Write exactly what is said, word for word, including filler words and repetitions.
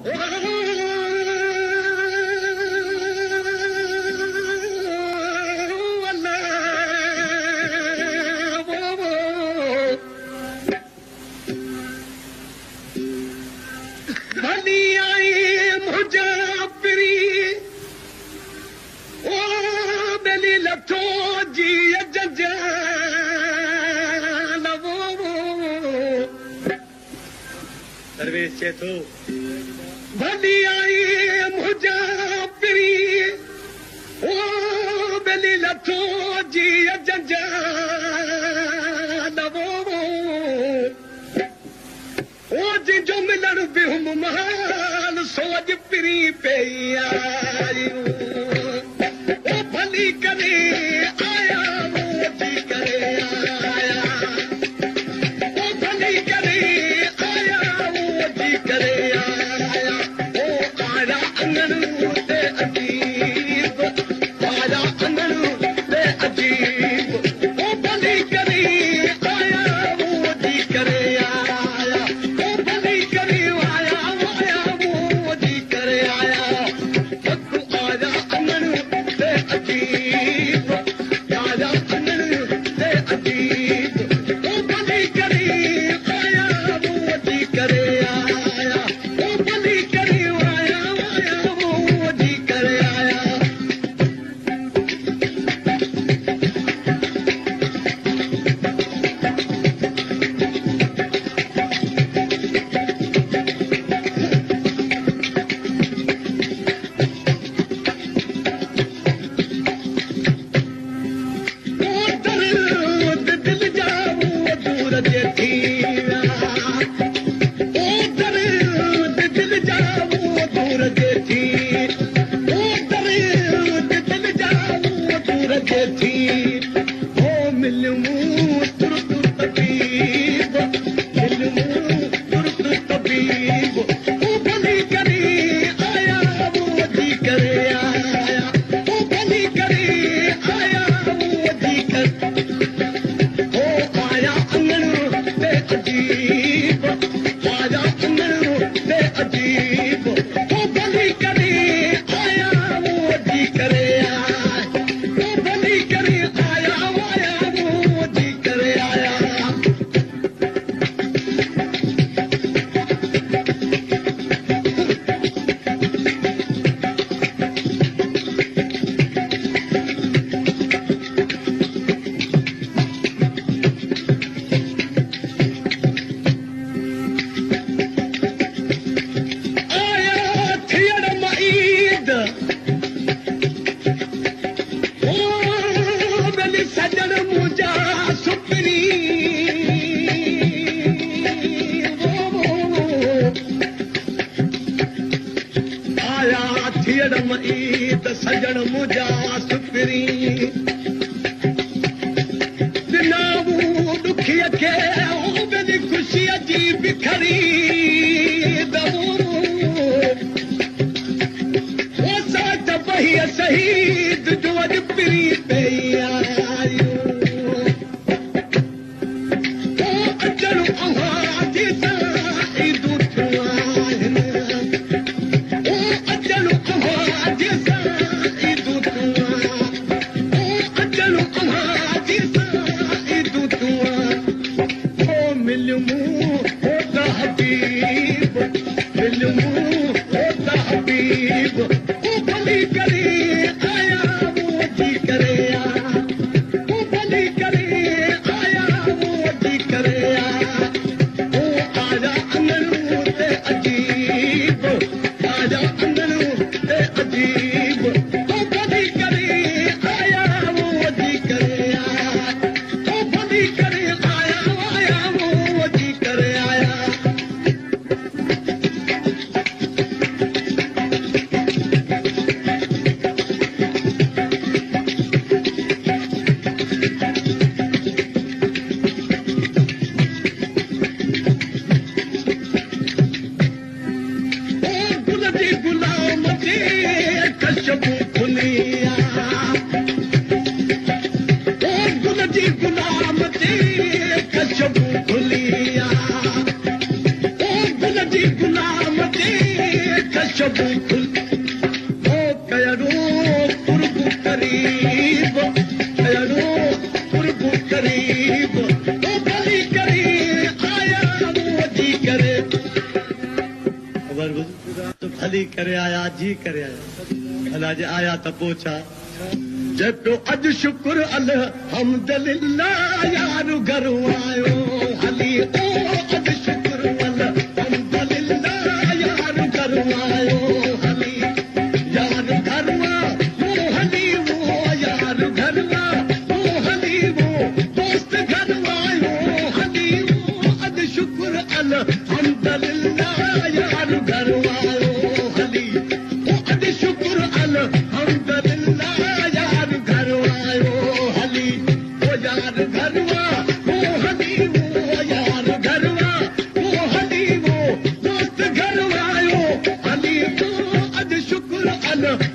दरवेश चेतो भली आई मुझा परी ओ बेली लथो जी जंजा नवो ओ जिंजो मिलन बिहुम महान सोज परी पे आई ओ भली करे आया वो जी करे आया ओ भली करे करे आया ओ आया अंगन ते अजीब आया अंगन ते अजीब ओ भली करे आया वो जी करे आया ओ भली करे आया आया वो जी करे आया तू आया अंगन ते अजीब आया अंगन ते अजीब ओ भली करे आया वो जी करे सजन मुझा सुपरी दिनावू दुखिया के मेरी खुशी जी बिखरी दबू वो साथ बही शहीद जो अज पिरी पे आयो वो अचल अहाजी साई दूठुआ वो अचल अहाजी गुलाम कशबुल ओ कयरो कुर्बु करीब कयरो कुर्बु करीब ओ भली करी आया वो जी करे खबर तो भली करे आया जी करे आया भला जे आया त पोछा जेको अज शुक्र अल्हम्दुलिल्लाह यार घर आयो हली ओ अज शुक्र अल्हम्दुलिल्लाह यार घर आयो हली यार घर वो हली वो यार घर वो हली वो दोस्त घर आयो हली वो अज शुक्र अल्हम्दुलिल्लाह यार घर आयो हली ओ अज शुक्र अल्हम्दुलिल्लाह I know.